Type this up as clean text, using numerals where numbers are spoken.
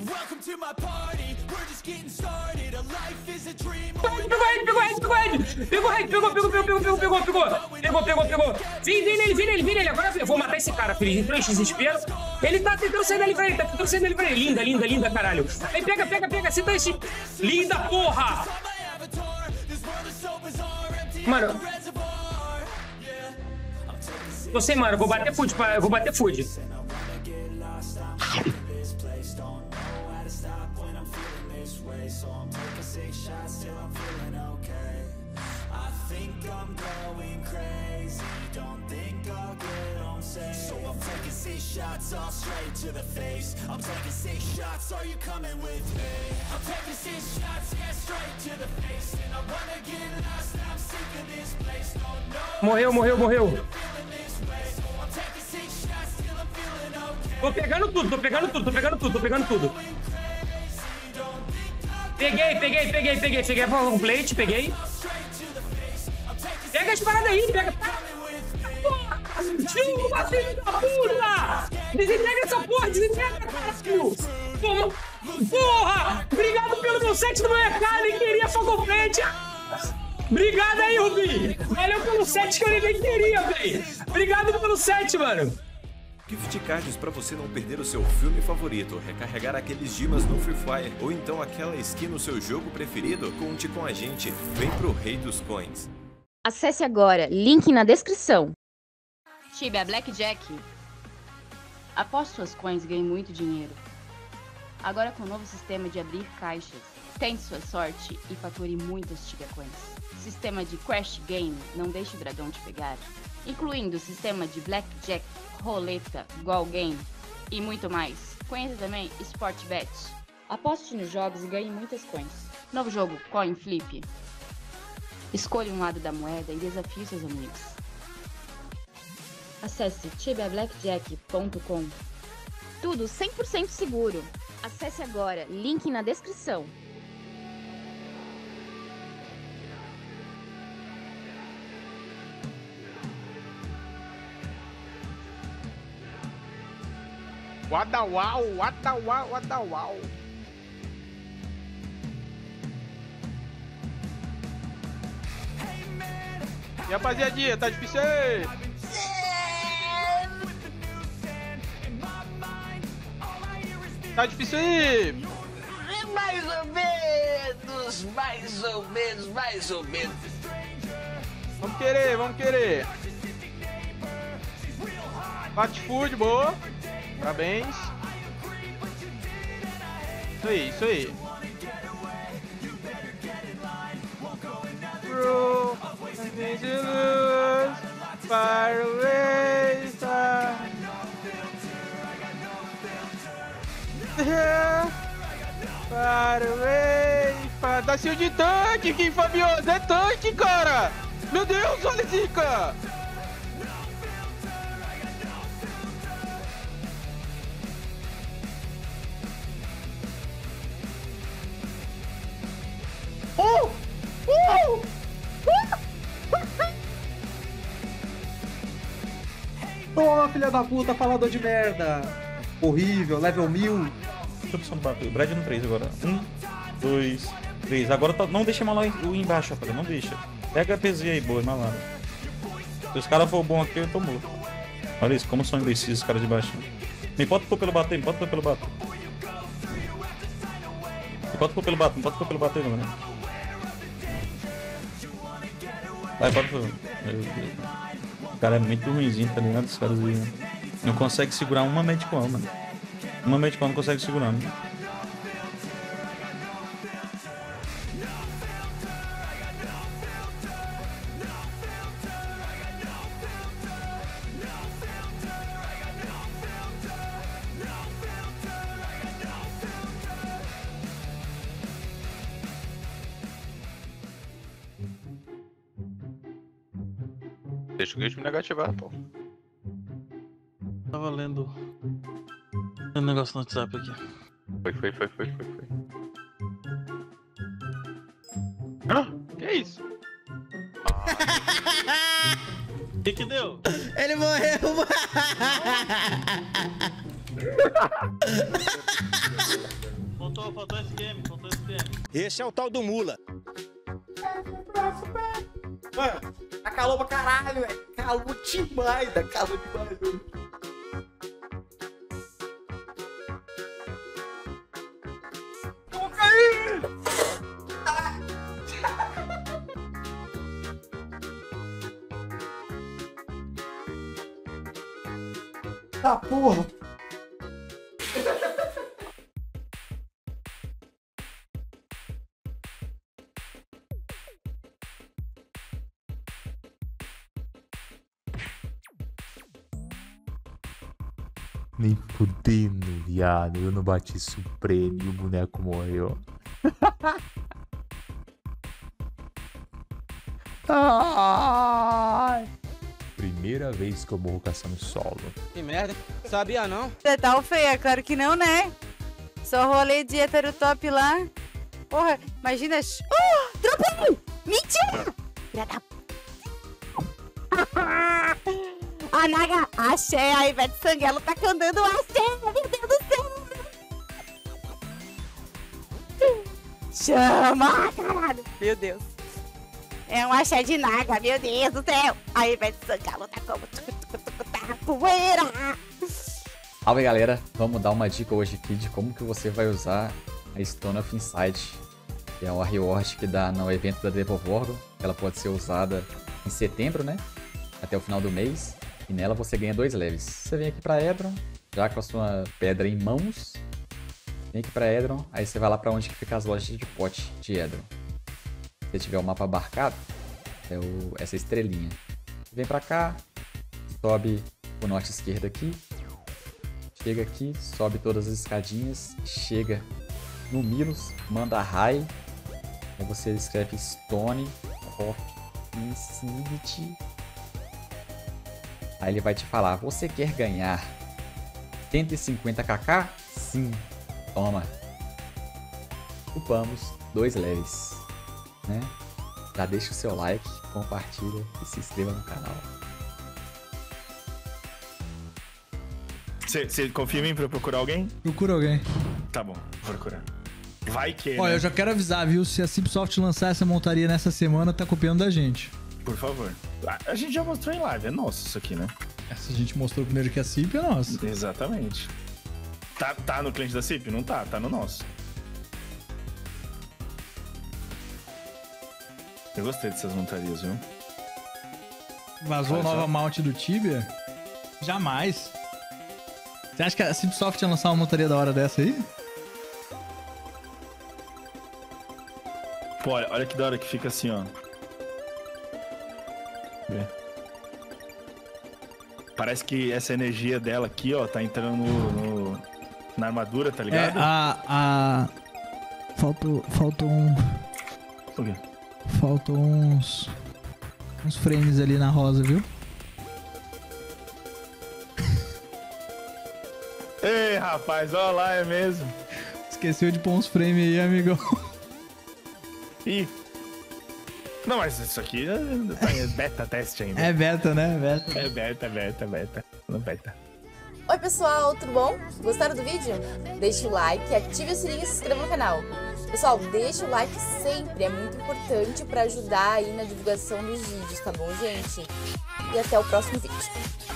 Pegou. Vem nele. Agora eu vou matar esse cara, filho. Entrou em desespero. Ele tá tentando sair dali pra ele, Linda, caralho. Aí pega, senta esse. Linda, porra! Mano. Tô sem, mano. Vou bater food. Shots all straight to the face. I'm taking 6 shots, are you coming with me? I'm taking 6 shots, yeah, straight to the face. And I wanna get lost, I'm sick of this place. No, Morreu. I'm taking 6 shots till I'm feeling okay. Tô pegando tudo. Peguei a plate, peguei. Pega as paradas aí, pega. Chupa, filho da puta! Desintegra essa porra, caralho! Porra! Obrigado pelo meu set no meu EK, nem queria fogo frente! Obrigado aí, Rubi! Valeu pelo set que eu nem queria, velho! Obrigado pelo set, mano! Gift cards para você não perder o seu filme favorito, recarregar aqueles dimas no Free Fire ou então aquela skin no seu jogo preferido? Conte com a gente, vem pro Rei dos Coins. Acesse agora, link na descrição. Tibia Blackjack. Após suas coins, ganhe muito dinheiro. Agora com o novo sistema de abrir caixas, tente sua sorte e fature muitas Tibia Coins. Sistema de Crash Game, não deixe o dragão te pegar. Incluindo o sistema de Blackjack, roleta, Goal Game e muito mais. Conheça também Sport Bet. Aposte nos jogos e ganhe muitas coins. Novo jogo, Coin Flip. Escolha um lado da moeda e desafie seus amigos. Acesse tibiablackjack.com. Tudo 100% seguro. Acesse agora, link na descrição. Wadawau. E rapaziadinha, tá difícil aí? Tá difícil aí? Mais ou menos. Vamos querer. Bate food, boa. Parabéns. Isso aí. Bro, far away, Dacinho de tanque, Kim Fabioso, é tanque, cara! Meu Deus, olha a zica! Toma, filha da puta, falador de merda! Horrível, level 1000. Deixa eu opção do bater. Brad no 3 agora. 1, 2, 3. Agora tá... não deixa mal lá embaixo, rapaz. Não deixa. Pega a PZ aí, boa, malada. Se os caras for bom aqui, eu tô morto. Olha isso, como são indecisos os caras de baixo. Me pode pôr pelo bater, Me pode pôr pelo bater, mano. Vai, pode pôr. O cara é muito ruimzinho, tá ligado? Os caras aí, não consegue segurar uma Medicom, mano. Uma Medicom não consegue segurar, mano. Deixa o gate me negativar, pô. Tava lendo um negócio no WhatsApp aqui. Foi. Ah, que é isso? O que deu? Ele morreu! faltou esse game, faltou esse game. Esse é o tal do Mula. Mano, tá calor pra caralho, velho. Calor demais, tá calor demais, velho. Eu vou cair! Ah, porra! Nem fudendo, viado. Eu não bati Supreme e o boneco morreu. Ai. Primeira vez que eu morro caçando solo. Que merda, sabia não? Você tá feia, claro que não, né? Só rolê de hétero top lá. Porra, imagina... Oh, dropei! Mentira! Filha da... A Naga, axé, a Ivete Sangalo tá cantando axé, meu Deus do céu! Chama, caralho! Meu Deus. É um axé de Naga, meu Deus do céu! A Ivete Sangalo tá como... tá poeira! Salve galera, vamos dar uma dica hoje aqui de como que você vai usar a Stone of Insight, que é uma reward que dá no evento da Devolvorgon. Ela pode ser usada em setembro, né? Até o final do mês. E nela você ganha 2 leves. Você vem aqui pra Edron, já com a sua pedra em mãos. Vem aqui pra Edron, aí você vai lá pra onde que fica as lojas de pote de Edron. Se você tiver o mapa abarcado, é essa estrelinha. Vem pra cá, sobe o norte esquerdo aqui. Chega aqui, sobe todas as escadinhas, chega no Milos, manda High. Aí você escreve Stone of Insight. Aí ele vai te falar, você quer ganhar 150kk? Sim, toma. Upamos 2 leves, né? Já deixa o seu like, compartilha e se inscreva no canal. Você confia em mim pra eu procurar alguém? Procura alguém. Tá bom, vou procurar. Vai que, Olha, né? eu já quero avisar, viu? Se a Cipsoft lançar essa montaria nessa semana, tá copiando da gente. Por favor. A gente já mostrou em live, é nosso isso aqui, né? Essa a gente mostrou primeiro que a CIP é nossa. Exatamente. Tá no cliente da CIP? Não tá, tá no nosso. Eu gostei dessas montarias, viu? Vazou a nova mount do Tibia? Jamais. Você acha que a Cipsoft ia lançar uma montaria da hora dessa aí? Pô, olha que da hora que fica assim, ó. Parece que essa energia dela aqui, ó, tá entrando na armadura, tá ligado? Faltou um... O quê? Faltou uns frames ali na rosa, viu? Ei, rapaz, ó lá, é mesmo. Esqueceu de pôr uns frames aí, amigão. Ih. Não, mas isso aqui é beta teste ainda. É beta, né? Beta. É beta. Não beta. Oi pessoal, tudo bom? Gostaram do vídeo? Deixe o like, ative o sininho e se inscreva no canal. Pessoal, deixe o like sempre, é muito importante para ajudar aí na divulgação dos vídeos, tá bom, gente? E até o próximo vídeo.